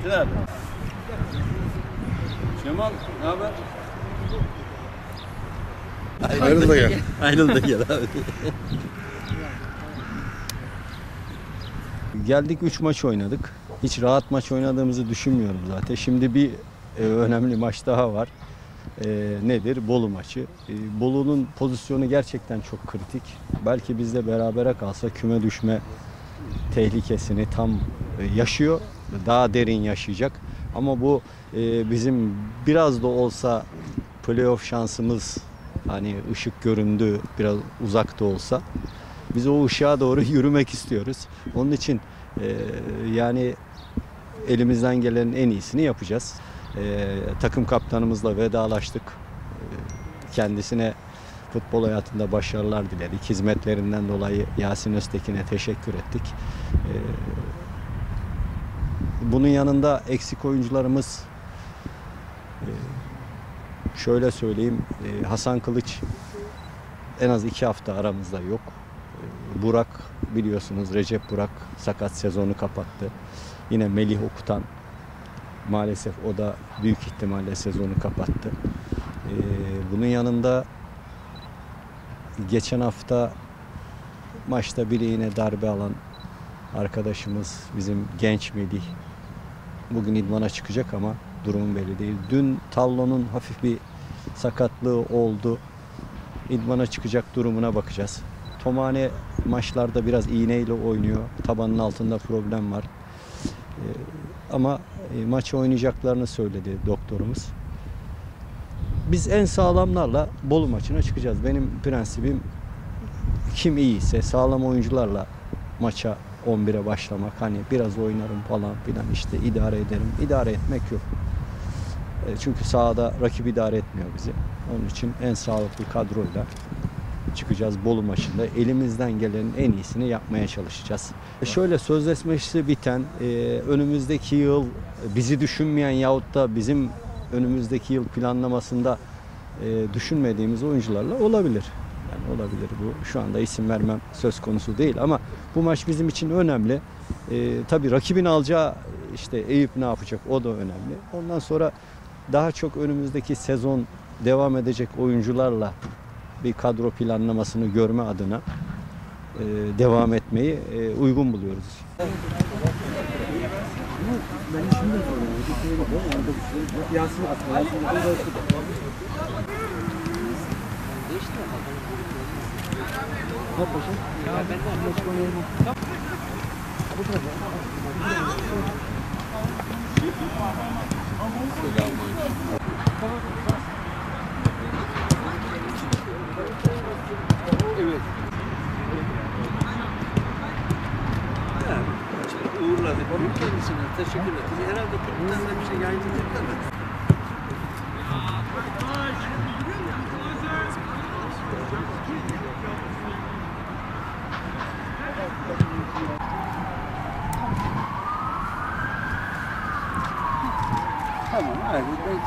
Metin abi. Cemal, ne haber? Ayrıl da gel. Ayrıl da gel abi. Geldik 3 maç oynadık. Hiç rahat maç oynadığımızı düşünmüyorum zaten. Şimdi bir önemli maç daha var. Nedir? Bolu maçı. Bolu'nun pozisyonu gerçekten çok kritik. Belki bizle berabere kalsa küme düşme tehlikesini tam yaşıyor. Daha derin yaşayacak. Ama bu bizim biraz da olsa playoff şansımız, hani ışık göründü biraz uzakta olsa, biz o ışığa doğru yürümek istiyoruz. Onun için yani elimizden gelenin en iyisini yapacağız. Takım kaptanımızla vedalaştık. Kendisine futbol hayatında başarılar diledik. Hizmetlerinden dolayı Yasin Öztekin'e teşekkür ettik. Bunun yanında eksik oyuncularımız, şöyle söyleyeyim, Hasan Kılıç en az 2 hafta aramızda yok. Burak, biliyorsunuz, Recep Burak sakat, sezonu kapattı. Yine Melih Okutan maalesef, o da büyük ihtimalle sezonu kapattı. Bunun yanında geçen hafta maçta bileğine darbe alan arkadaşımız bizim genç Melih bugün idmana çıkacak ama durumu belli değil. Dün Tallo'nun hafif bir sakatlığı oldu. İdmana çıkacak, durumuna bakacağız. Tomane maçlarda biraz iğneyle oynuyor. Tabanın altında problem var. Ama maçı oynayacaklarını söyledi doktorumuz. Biz en sağlamlarla Bolu maçına çıkacağız. Benim prensibim, kim iyiyse sağlam oyuncularla maça 11'e başlamak. Hani biraz oynarım falan filan, işte idare ederim. İdare etmek yok. Çünkü sahada rakip idare etmiyor bizi. Onun için en sağlıklı kadroyla çıkacağız Bolu maçında. Elimizden gelenin en iyisini yapmaya çalışacağız. Şöyle, sözleşmesi biten, önümüzdeki yıl bizi düşünmeyen yahut da bizim önümüzdeki yıl planlamasında düşünmediğimiz oyuncularla olabilir. Yani olabilir bu. Şu anda isim vermem söz konusu değil ama bu maç bizim için önemli. Tabii rakibin alacağı, işte Eyüp ne yapacak, o da önemli. Ondan sonra daha çok önümüzdeki sezon devam edecek oyuncularla bir kadro planlamasını görme adına devam etmeyi uygun buluyoruz. Evet. Uğurladık. Kendisine teşekkür ederiz. Herhalde kulüpten de bir şey yayınlayacaklar mı? Tamam, hayır.